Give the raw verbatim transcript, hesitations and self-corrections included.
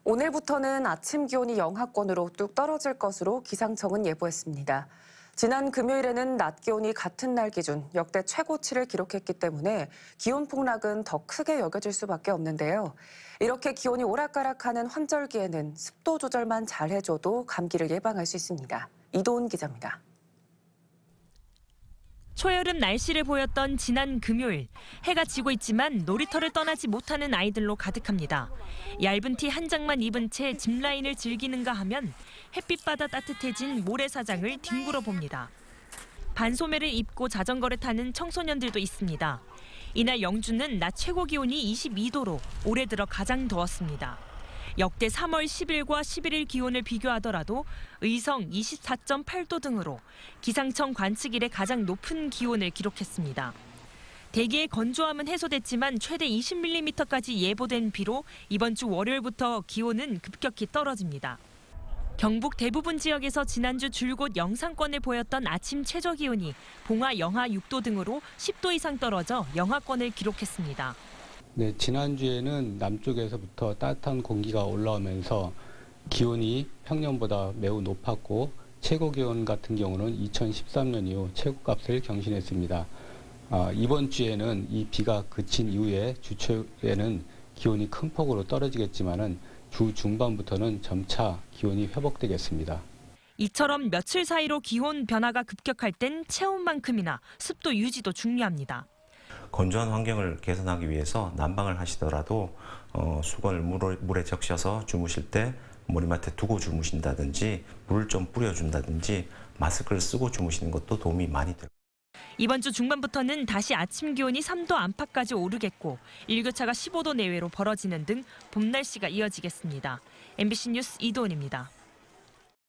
오늘부터는 아침 기온이 영하권으로 뚝 떨어질 것으로 기상청은 예보했습니다. 지난 금요일에는 낮 기온이 같은 날 기준 역대 최고치를 기록했기 때문에 기온 폭락은 더 크게 여겨질 수밖에 없는데요. 이렇게 기온이 오락가락하는 환절기에는 습도 조절만 잘해줘도 감기를 예방할 수 있습니다. 이도훈 기자입니다. 초여름 날씨를 보였던 지난 금요일, 해가 지고 있지만 놀이터를 떠나지 못하는 아이들로 가득합니다. 얇은 티 한 장만 입은 채 짚라인을 즐기는가 하면 햇빛받아 따뜻해진 모래사장을 뒹굴어 봅니다. 반소매를 입고 자전거를 타는 청소년들도 있습니다. 이날 영주는 낮 최고 기온이 이십이 도로 올해 들어 가장 더웠습니다. 역대 삼월 십일과 십일일 기온을 비교하더라도 의성 이십사 점 팔 도 등으로 기상청 관측 이래 가장 높은 기온을 기록했습니다. 대기의 건조함은 해소됐지만 최대 이십 밀리미터까지 예보된 비로 이번 주 월요일부터 기온은 급격히 떨어집니다. 경북 대부분 지역에서 지난주 줄곧 영상권을 보였던 아침 최저 기온이 봉화 영하 육 도 등으로 십 도 이상 떨어져 영하권을 기록했습니다. 네, 지난주에는 남쪽에서부터 따뜻한 공기가 올라오면서 기온이 평년보다 매우 높았고 최고 기온 같은 경우는 이천십삼 년 이후 최고값을 경신했습니다. 아, 이번 주에는 이 비가 그친 이후에 주 초에는 기온이 큰 폭으로 떨어지겠지만은 주 중반부터는 점차 기온이 회복되겠습니다. 이처럼 며칠 사이로 기온 변화가 급격할 땐 체온만큼이나 습도 유지도 중요합니다. 건조한 환경을 개선하기 위해서 난방을 하시더라도 어, 수건을 물에, 물에 적셔서 주무실 때 머리맡에 두고 주무신다든지 물을 좀 뿌려준다든지 마스크를 쓰고 주무시는 것도 도움이 많이 돼요. 이번 주 중반부터는 다시 아침 기온이 삼 도 안팎까지 오르겠고 일교차가 십오 도 내외로 벌어지는 등 봄 날씨가 이어지겠습니다. 엠비씨 뉴스 이도훈입니다.